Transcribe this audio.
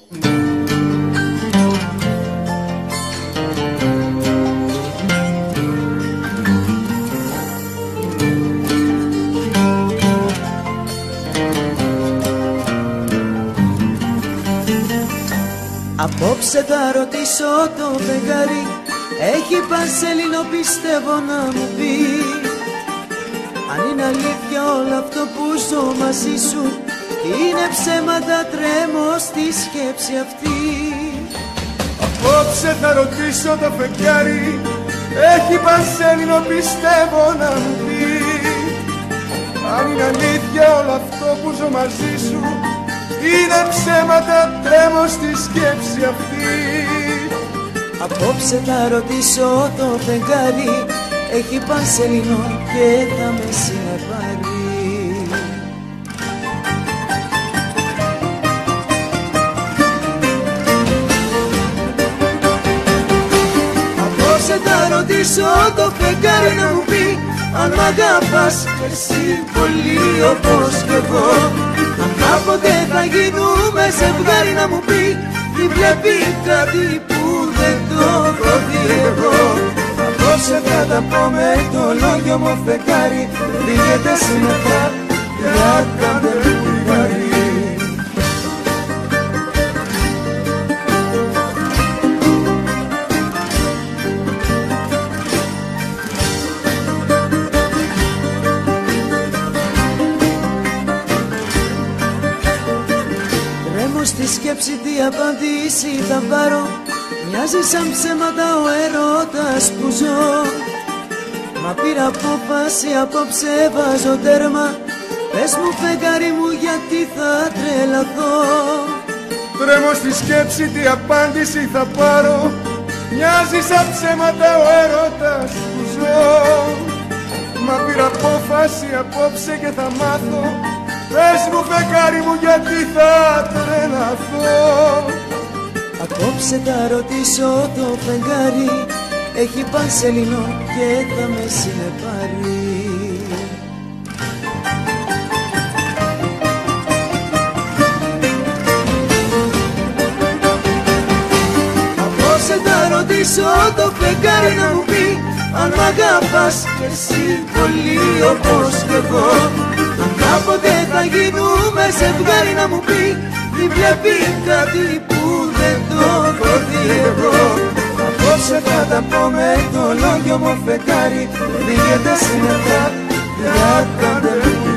Απόψε θα ρωτήσω το φεγγάρι, έχει πανσελίνο πιστεύω να μου πει αν είναι αλήθεια όλο αυτό που ζω μαζί σου, είναι ψέματα, τρέμω στη σκέψη αυτή. Απόψε θα ρωτήσω το φεγγάρι, έχει πανσέλινο πιστεύω να μου πει αν είναι αλήθεια όλο αυτό που ζω μαζί σου, είναι ψέματα, τρέμω στη σκέψη αυτή. Απόψε θα ρωτήσω το φεγγάρι, έχει πανσελίνο και θα με συνεπάρει. Απόψε θα ρωτήσω το φεγγάρι να μου πει αν μ' αγαπάς εσύ πολύ όπως κι εγώ, αν κάποτε θα γίνουμε ζευγάρι να μου πει τι βλέπει κάτι που δεν το έχω δει εγώ. Απόψε θα τα πω με το λόγιο μου φεγγάρι, φύγετε συνεχά για κάντε μου χάρη. Στη σκέψη τι απαντήσει θα πάρω, μοιάζει σαν ψέματα ο έρωτας που ζω. Μα πήρα απόφαση, απόψε βάζω τέρμα, πες μου φεγγάρι μου γιατί θα τρελαθώ. Τρέμω στη σκέψη τι απάντηση θα πάρω, μοιάζει σαν ψέματα ο έρωτας που ζω. Μα πήρα απόφαση απόψε και θα μάθω, πες μου φεγγάρι μου γιατί θα τρελαθώ. Απόψε θα ρωτήσω το φεγγάρι, έχει πανσελίνο και θα με συνεπάρει. Απόψε θα ρωτήσω το φεγγάρι να μου πει αν μ' αγαπάς εσύ πολύ όπως κι εγώ, αν κάποτε θα γίνουμε ζευγάρι να μου πει τι βλέπει κάτι που δεν το έχω δει εγώ. Απόψε θα τα πω με το λόγιο μου φεγγάρι, φύγετε συνεχά για κάντε μου